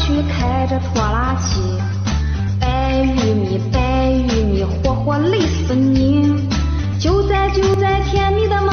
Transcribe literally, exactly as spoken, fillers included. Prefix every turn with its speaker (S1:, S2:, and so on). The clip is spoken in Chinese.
S1: 去开着拖拉机，白玉米，白玉米，活活累死你！就在就在甜蜜的梦。